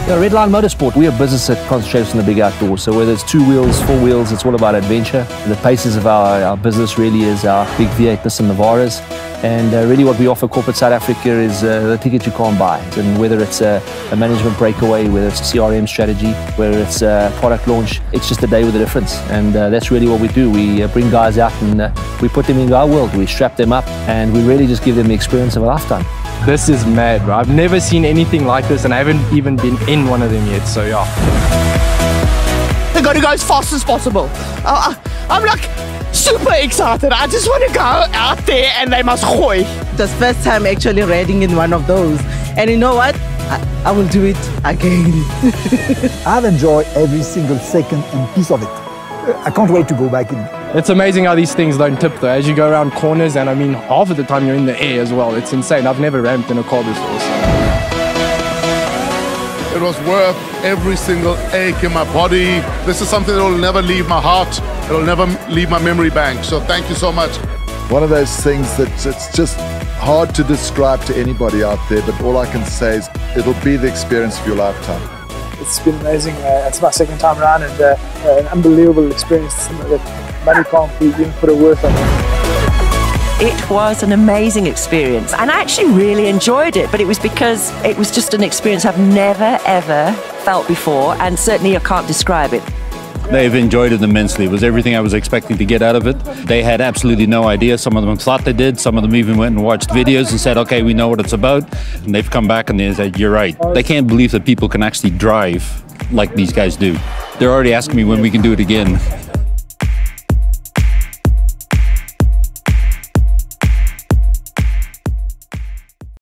Yeah, Redline Motorsport, we're a business that concentrates on the big outdoors. So whether it's 2 wheels, 4 wheels, it's all about adventure. The basis of our business really is our big V8 Nissan Navaras. And really what we offer corporate South Africa is the ticket you can't buy. And whether it's a management breakaway, whether it's a CRM strategy, whether it's a product launch, it's just a day with a difference. And that's really what we do. We bring guys out and we put them into our world. We strap them up and we really just give them the experience of a lifetime. This is mad, bro. I've never seen anything like this and I haven't even been in one of them yet, so yeah. They got to go as fast as possible. I'm like super excited. I just want to go out there and they must gooi. It was first time actually riding in one of those. And you know what? I will do it again. I've enjoyed every single second and piece of it. I can't wait to go back in. It's amazing how these things don't tip though, as you go around corners, and I mean half of the time you're in the air as well. It's insane. I've never ramped in a car before. So. It was worth every single ache in my body. This is something that will never leave my heart. It will never leave my memory bank. So thank you so much. One of those things that it's just hard to describe to anybody out there, but all I can say is it'll be the experience of your lifetime. It's been amazing. It's my second time around and an unbelievable experience that money can't be even put a word on. It was an amazing experience and I actually really enjoyed it, but it was because it was just an experience I've never ever felt before, and certainly I can't describe it. They've enjoyed it immensely. It was everything I was expecting to get out of it. They had absolutely no idea. Some of them thought they did. Some of them even went and watched videos and said, okay, we know what it's about. And they've come back and they said, you're right. They can't believe that people can actually drive like these guys do. They're already asking me when we can do it again.